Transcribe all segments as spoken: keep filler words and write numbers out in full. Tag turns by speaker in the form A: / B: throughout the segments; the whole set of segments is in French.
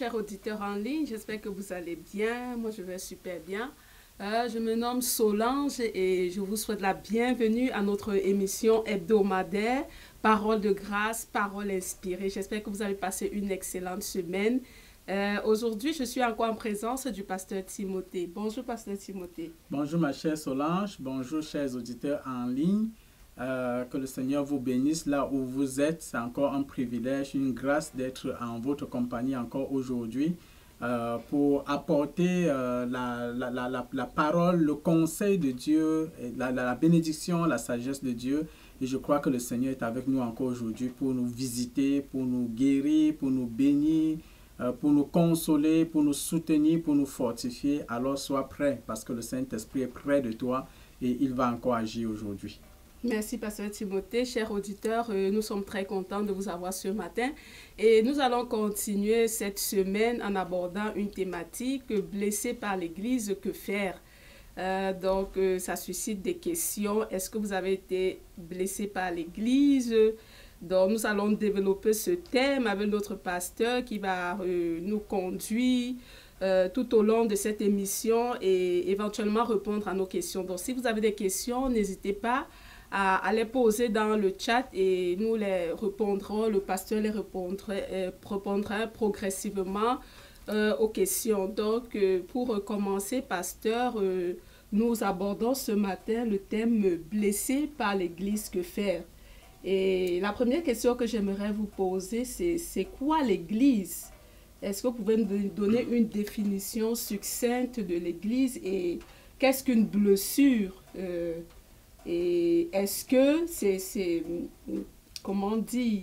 A: chers auditeurs en ligne, j'espère que vous allez bien. Moi, je vais super bien. Euh, je me nomme Solange et je vous souhaite la bienvenue à notre émission hebdomadaire Parole de grâce, Parole inspirée. J'espère que vous avez passé une excellente semaine. Euh, Aujourd'hui, je suis encore en présence du pasteur Timothée. Bonjour, pasteur Timothée.
B: Bonjour, ma chère Solange. Bonjour, chers auditeurs en ligne. Euh, que le Seigneur vous bénisse là où vous êtes. C'est encore un privilège, une grâce d'être en votre compagnie encore aujourd'hui euh, pour apporter euh, la, la, la, la, la parole, le conseil de Dieu, la, la, la bénédiction, la sagesse de Dieu. Et je crois que le Seigneur est avec nous encore aujourd'hui pour nous visiter, pour nous guérir, pour nous bénir, euh, pour nous consoler, pour nous soutenir, pour nous fortifier. Alors sois prêt parce que le Saint-Esprit est près de toi et il va encore agir aujourd'hui.
A: Merci, pasteur Timothée. Chers auditeurs, euh, nous sommes très contents de vous avoir ce matin et nous allons continuer cette semaine en abordant une thématique euh, blessé par l'Église, que faire? Euh, donc, euh, ça suscite des questions. Est-ce que vous avez été blessé par l'Église? Donc, nous allons développer ce thème avec notre pasteur qui va euh, nous conduire euh, tout au long de cette émission et éventuellement répondre à nos questions. Donc, si vous avez des questions, n'hésitez pas à, à les poser dans le chat et nous les répondrons, le pasteur les répondra, euh, répondra progressivement euh, aux questions. Donc, euh, pour commencer, pasteur, euh, nous abordons ce matin le thème « Blessé par l'Église, que faire ?» Et la première question que j'aimerais vous poser, c'est c'est quoi l'Église? Est-ce que vous pouvez nous donner une définition succincte de l'Église et qu'est-ce qu'une blessure? euh, Et est-ce que c'est, comment on dit,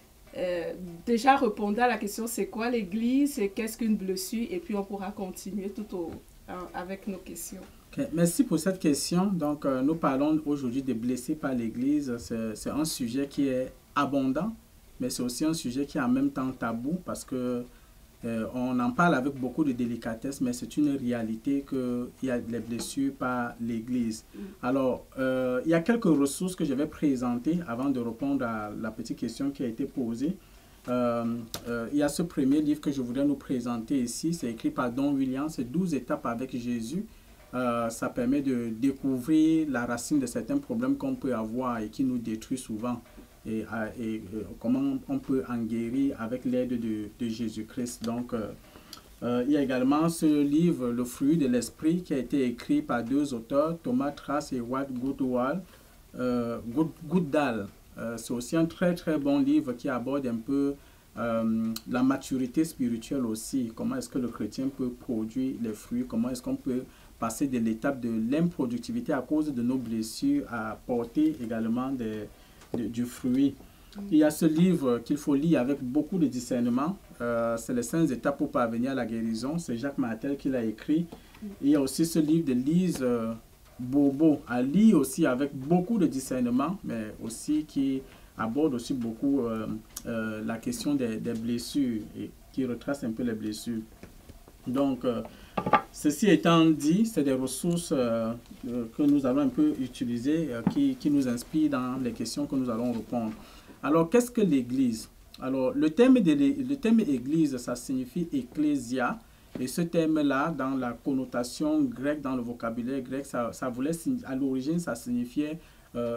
A: euh, déjà répondre à la question c'est quoi l'Église et qu'est-ce qu'une blessure, et puis on pourra continuer tout au, avec nos questions.
B: Okay. Merci pour cette question. Donc, euh, nous parlons aujourd'hui des blessés par l'Église. C'est un sujet qui est abondant, mais c'est aussi un sujet qui est en même temps tabou parce que Euh, on en parle avec beaucoup de délicatesse, mais c'est une réalité qu'il y a des blessures par l'Église. Alors, euh, il y a quelques ressources que je vais présenter avant de répondre à la petite question qui a été posée. Euh, euh, il y a ce premier livre que je voudrais nous présenter ici. C'est écrit par Don Williams, c'est douze étapes avec Jésus. Euh, ça permet de découvrir la racine de certains problèmes qu'on peut avoir et qui nous détruisent souvent. Et, et, et comment on peut en guérir avec l'aide de, de Jésus-Christ. Donc, euh, euh, il y a également ce livre, Le fruit de l'esprit, qui a été écrit par deux auteurs, Thomas Trass et Watt Goodall. Euh, Goodall. Euh, C'est aussi un très, très bon livre qui aborde un peu euh, la maturité spirituelle aussi. Comment est-ce que le chrétien peut produire les fruits? Comment est-ce qu'on peut passer de l'étape de l'improductivité à cause de nos blessures à porter également des De, du fruit. Il y a ce livre qu'il faut lire avec beaucoup de discernement. Euh, c'est les cinq étapes pour parvenir à la guérison. C'est Jacques Martel qui l'a écrit. Il y a aussi ce livre de Lise euh, Bourbeau à lire aussi avec beaucoup de discernement, mais aussi qui aborde aussi beaucoup euh, euh, la question des, des blessures et qui retrace un peu les blessures. Donc, euh, ceci étant dit, c'est des ressources euh, euh, que nous allons un peu utiliser, euh, qui, qui nous inspirent dans les questions que nous allons répondre. Alors, qu'est-ce que l'Église? Alors, le terme, de le terme Église, ça signifie ecclésia. Et ce terme-là, dans la connotation grecque, dans le vocabulaire grec, ça, ça voulait, à l'origine, ça signifiait euh,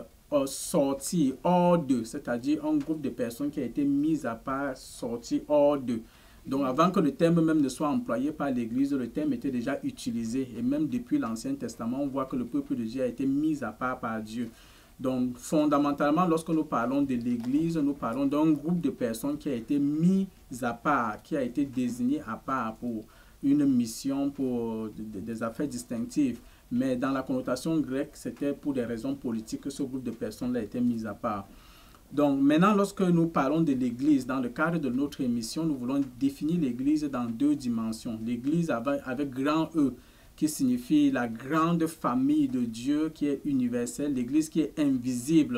B: sortir hors d'eux, c'est-à-dire un groupe de personnes qui a été mis à part, sorti hors d'eux. Donc, avant que le terme même ne soit employé par l'Église, le terme était déjà utilisé. Et même depuis l'Ancien Testament, on voit que le peuple de Dieu a été mis à part par Dieu. Donc, fondamentalement, lorsque nous parlons de l'Église, nous parlons d'un groupe de personnes qui a été mis à part, qui a été désigné à part pour une mission, pour des affaires distinctives. Mais dans la connotation grecque, c'était pour des raisons politiques que ce groupe de personnes a été mis à part. Donc maintenant, lorsque nous parlons de l'Église, dans le cadre de notre émission, nous voulons définir l'Église dans deux dimensions. L'Église avec, avec grand E, qui signifie la grande famille de Dieu qui est universelle. L'Église qui est invisible,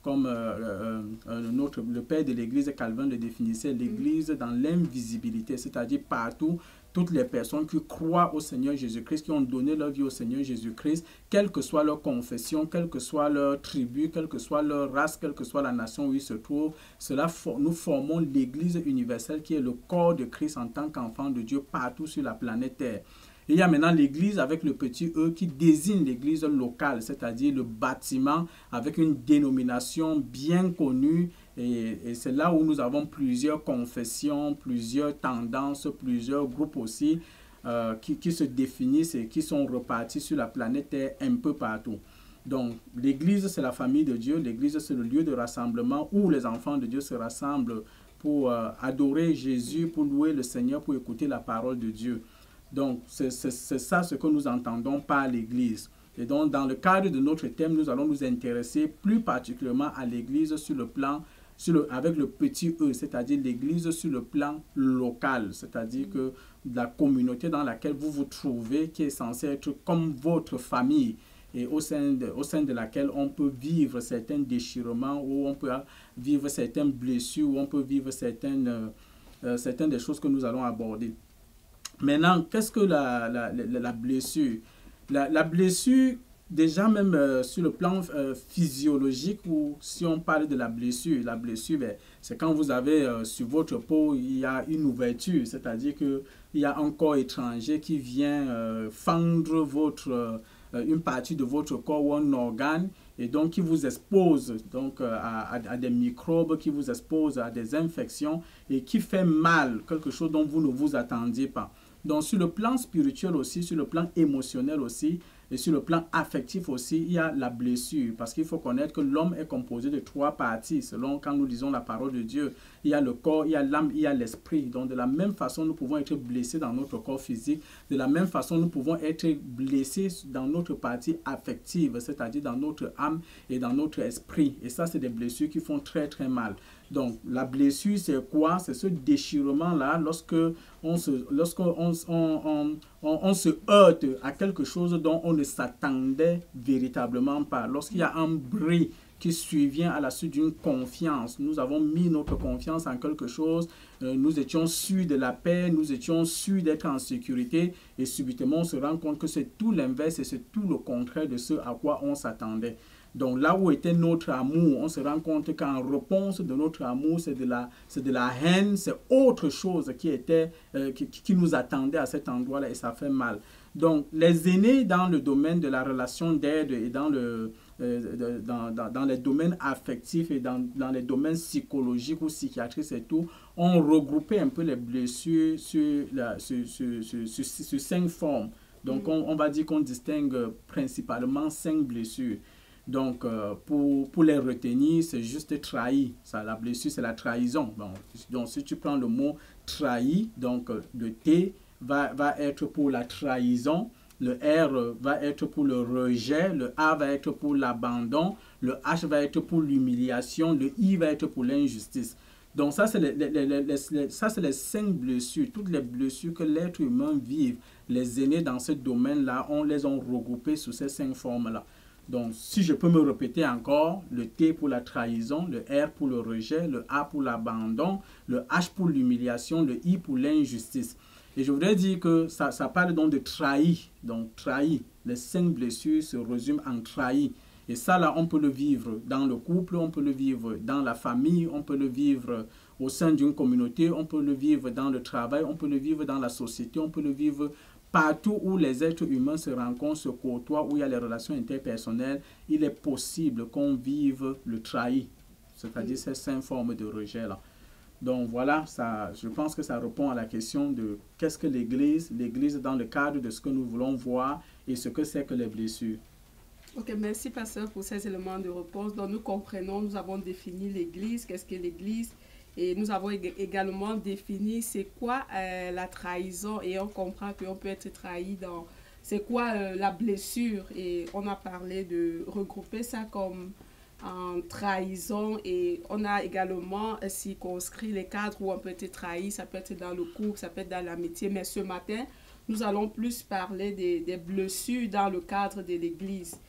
B: comme euh, euh, euh, notre, le père de l'Église, Calvin, le définissait, l'Église dans l'invisibilité, c'est-à-dire partout, toutes les personnes qui croient au Seigneur Jésus-Christ, qui ont donné leur vie au Seigneur Jésus-Christ, quelle que soit leur confession, quelle que soit leur tribu, quelle que soit leur race, quelle que soit la nation où ils se trouvent, cela for nous formons l'Église universelle qui est le corps de Christ en tant qu'enfant de Dieu partout sur la planète Terre. Et il y a maintenant l'Église avec le petit E qui désigne l'Église locale, c'est-à-dire le bâtiment avec une dénomination bien connue. Et, et c'est là où nous avons plusieurs confessions, plusieurs tendances, plusieurs groupes aussi euh, qui, qui se définissent et qui sont repartis sur la planète Terre un peu partout. Donc, l'Église, c'est la famille de Dieu. L'Église, c'est le lieu de rassemblement où les enfants de Dieu se rassemblent pour euh, adorer Jésus, pour louer le Seigneur, pour écouter la parole de Dieu. Donc, c'est ça ce que nous entendons par l'Église. Et donc, dans le cadre de notre thème, nous allons nous intéresser plus particulièrement à l'Église sur le plan, sur le, avec le petit E, c'est-à-dire l'Église sur le plan local, c'est-à-dire que la communauté dans laquelle vous vous trouvez, qui est censée être comme votre famille, et au sein, de, au sein de laquelle on peut vivre certains déchirements, où on peut vivre certaines blessures, où on peut vivre certaines, euh, certaines des choses que nous allons aborder. Maintenant, qu'est-ce que la, la, la, la blessure? La, la blessure, déjà même euh, sur le plan euh, physiologique, ou si on parle de la blessure, la blessure, ben, c'est quand vous avez euh, sur votre peau, il y a une ouverture, c'est-à-dire qu'il y a un corps étranger qui vient euh, fendre votre, euh, une partie de votre corps ou un organe, et donc qui vous expose donc, à, à, à des microbes, qui vous expose à des infections, et qui fait mal, quelque chose dont vous ne vous attendiez pas. Donc, sur le plan spirituel aussi, sur le plan émotionnel aussi, et sur le plan affectif aussi, il y a la blessure. Parce qu'il faut connaître que l'homme est composé de trois parties. Selon quand nous lisons la parole de Dieu, il y a le corps, il y a l'âme, il y a l'esprit. Donc, de la même façon, nous pouvons être blessés dans notre corps physique. De la même façon, nous pouvons être blessés dans notre partie affective, c'est-à-dire dans notre âme et dans notre esprit. Et ça, c'est des blessures qui font très, très mal. Donc, la blessure, c'est quoi? C'est ce déchirement-là lorsque on se, lorsque on, on, on, on, on se heurte à quelque chose dont on ne s'attendait véritablement pas. Lorsqu'il y a un bruit qui survient à la suite d'une confiance, nous avons mis notre confiance en quelque chose, euh, nous étions sûrs de la paix, nous étions sûrs d'être en sécurité, et subitement on se rend compte que c'est tout l'inverse et c'est tout le contraire de ce à quoi on s'attendait. Donc là où était notre amour, on se rend compte qu'en réponse de notre amour, c'est de la, c'est de la haine, c'est autre chose qui, était, euh, qui, qui nous attendait à cet endroit-là, et ça fait mal. Donc les aînés dans le domaine de la relation d'aide et dans, le, euh, dans, dans, dans les domaines affectifs et dans, dans les domaines psychologiques ou psychiatriques et tout, ont regroupé un peu les blessures sur, la, sur, sur, sur, sur, sur cinq formes. Donc on, on va dire qu'on distingue principalement cinq blessures. Donc, euh, pour, pour les retenir, c'est juste trahi. Ça, la blessure, c'est la trahison. Bon, donc, si tu prends le mot trahi, donc le T va, va être pour la trahison, le R va être pour le rejet, le A va être pour l'abandon, le H va être pour l'humiliation, le I va être pour l'injustice. Donc, ça, c'est les, les, les, les, les, ça, c'est les cinq blessures, toutes les blessures que l'être humain vive. Les aînés dans ce domaine-là, on les a regroupées sous ces cinq formes-là. Donc, si je peux me répéter encore, le T pour la trahison, le R pour le rejet, le A pour l'abandon, le H pour l'humiliation, le I pour l'injustice. Et je voudrais dire que ça, ça parle donc de trahi. Donc, trahi. Les cinq blessures se résument en trahi. Et ça, là, on peut le vivre dans le couple, on peut le vivre dans la famille, on peut le vivre au sein d'une communauté, on peut le vivre dans le travail, on peut le vivre dans la société, on peut le vivre partout où les êtres humains se rencontrent, se côtoient, où il y a les relations interpersonnelles. Il est possible qu'on vive le trahi, c'est-à-dire ces cinq formes de rejet-là. Donc voilà, ça, je pense que ça répond à la question de qu'est-ce que l'Église, l'Église dans le cadre de ce que nous voulons voir et ce que c'est que les blessures.
A: Ok, merci pasteur pour ces éléments de réponse. Donc nous comprenons, nous avons défini l'Église, qu'est-ce que l'Église, et nous avons également défini c'est quoi euh, la trahison, et on comprend qu'on peut être trahi dans c'est quoi euh, la blessure, et on a parlé de regrouper ça comme en trahison, et on a également euh, circonscrit les cadres où on peut être trahi. Ça peut être dans le couple, ça peut être dans l'amitié, mais ce matin nous allons plus parler des, des blessures dans le cadre de l'Église.